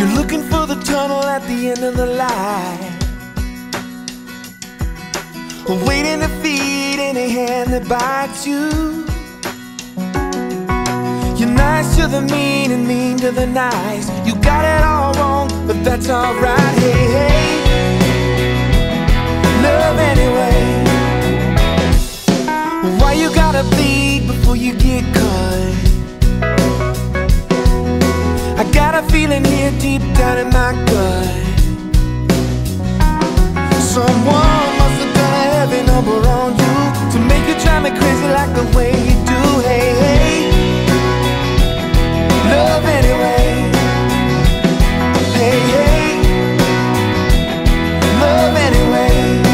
You're looking for the tunnel at the end of the light, waiting to feed any hand that bites you. You're nice to the mean and mean to the nice. You got it all wrong, but that's alright. Hey, hey, love anyway. Why you gotta bleed before you get cut? I got a feeling here deep down in my gut. Someone must have done a heavy number on you to make you drive me crazy like the way you do. Hey, hey, love anyway. Hey, hey, love anyway.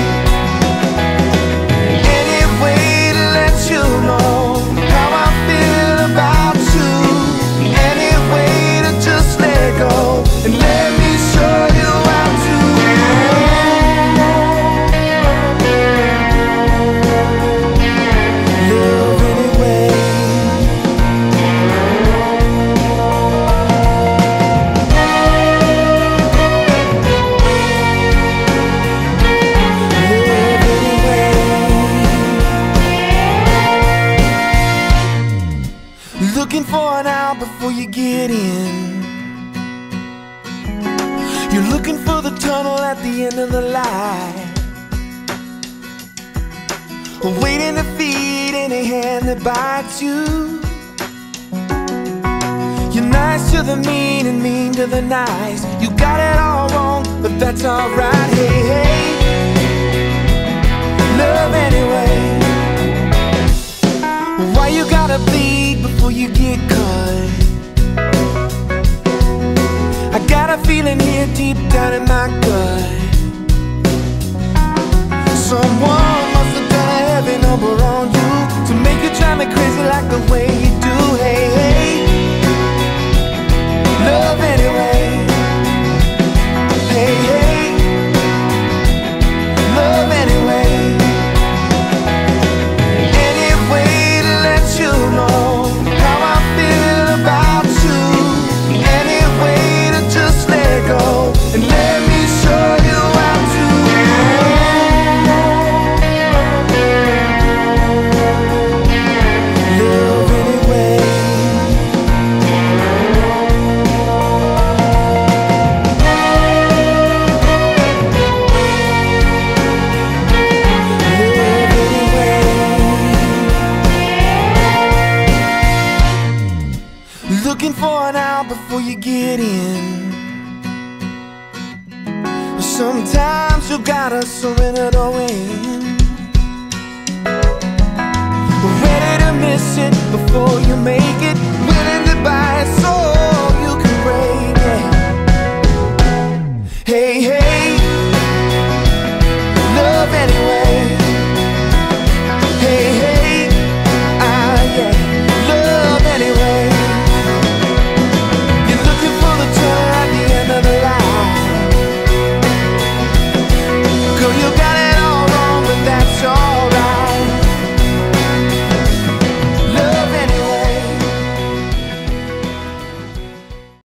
Any way to let you know how I feel about you. Any way to just let go and let me show you how to. Love anyway. Looking for an out before you get in. You're looking for the tunnel at the end of the light, waiting to feed any hand that bites you. You're nice to the mean and mean to the nice. You got it all wrong, but that's alright. Hey, hey, love anyway. Why you gotta bleed before you get cut? I got a feeling here deep down in my gut. Someone must have done a heavy number on you to make you drive me crazy like the way you do. Hey, hey, love anyway. Hey, hey, love anyway. Any way to let you know how I feel about you. Any way to just let go and let me show you how to. Love anyway. Looking for an out before you get in. Sometimes you gotta surrender to win. Ready to miss it before you make